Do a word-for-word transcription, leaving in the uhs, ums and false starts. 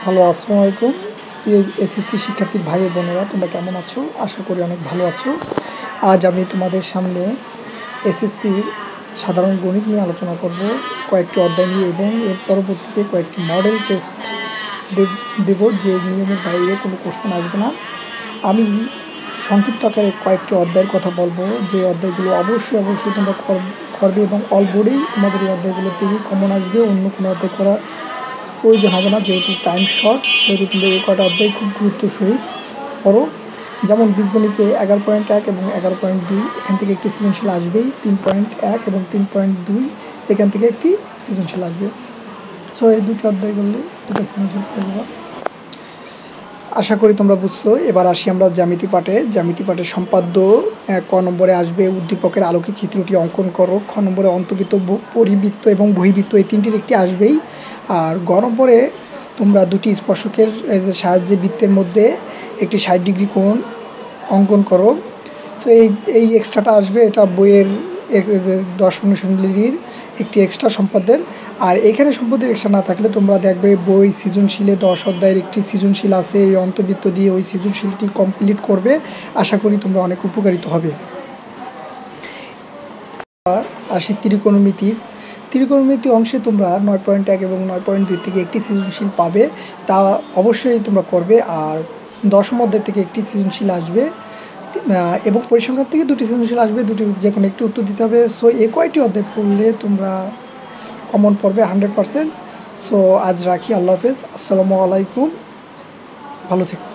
Hello, আসসালামু আলাইকুম। প্রিয় এসএসসি শিক্ষার্থী ভাই ও বোনেরা, তোমরা কেমন আছো? আশা করি অনেক ভালো আছো। আজ আমি তোমাদের সামনে এসএসসির সাধারণ গণিত নিয়ে আলোচনা করব, কয়েকটি অধ্যায় নিয়ে, এবং এর পরবর্তীতে কয়েকটি মডেল টেস্ট দেব, যে নিয়মের বাইরে কোনো কোশ্চেন আসবে না। আমি সংক্ষিপ্ত আকারে কয়েকটি অধ্যায়ের কথা বলবো, যে অধ্যায়গুলো অবশ্যই অবশ্যই তোমরা করবে, এবং অল বোর্ডেই তোমাদের এই অধ্যায়গুলো থেকেই কমন আসবে, অন্য কোনো অধ্যায় করা প্রয়োজন হবে না। যেহেতু টাইম শর্ট, সেহেতু তোমরা এই কটা অধ্যায় খুব গুরুত্ব সহিত পড়ো। যেমন বীজগণিতে এগারো পয়েন্ট এক এবং এগারো পয়েন্ট দুই এখান থেকে একটি সৃজনশীল আসবেই। তিন পয়েন্ট এক এবং তিন পয়েন্ট দুই এখান থেকে একটি সৃজনশীল আসবে। সো এই দুটো অধ্যায় করলে দুটো সৃজনশীল পড়বো। আশা করি তোমরা বুঝছো। এবার আসি আমরা জ্যামিতি পাঠে। জ্যামিতি পাঠের সম্পাদ্য ক নম্বরে আসবে উদ্দীপকের আলোকিত চিত্রটি অঙ্কন করো। খ নম্বরে অন্তর্বৃত্ত, পরিবৃত্ত এবং বহির্বৃত্ত এই তিনটির একটি আসবেই। আর গ নম্বরে তোমরা দুটি স্পর্শকের সাহায্যে বৃত্তের মধ্যে একটি ষাট ডিগ্রি কোণ অঙ্কন করো। সো এই এই এক্সট্রাটা আসবে, এটা বইয়ের দশ অনুশীলনীর একটি এক্সট্রা সম্পাদ্যের। আর এখানে সম্পদের এক্সট্রা না থাকলে তোমরা দেখবে বই সৃজনশীলে দশ অধ্যায়ের একটি সৃজনশীল আছে, এই অন্তর্বৃত্ত দিয়ে ওই সৃজনশীলটি কমপ্লিট করবে। আশা করি তোমরা অনেক উপকারিত হবে। আর আসি ত্রিকোণমিতির। ত্রিকোণমিতি অংশে তোমরা নয় পয়েন্ট এক এবং নয় পয়েন্ট দুই থেকে একটি সৃজনশীল পাবে, তা অবশ্যই তোমরা করবে। আর দশম অধ্যায় থেকে একটি সৃজনশীল আসবে, এবং পরিসংখ্যান থেকে দুটি সৃজনশীল আসবে, দুটি যে কোনো একটি উত্তর দিতে হবে। সো এই কয়টি অধ্যায় পড়লে তোমরা কমন পড়বে হান্ড্রেড পারসেন্ট। সো আজ রাখি, আল্লাহ হাফেজ, আসসালামু আলাইকুম, ভালো থেকো।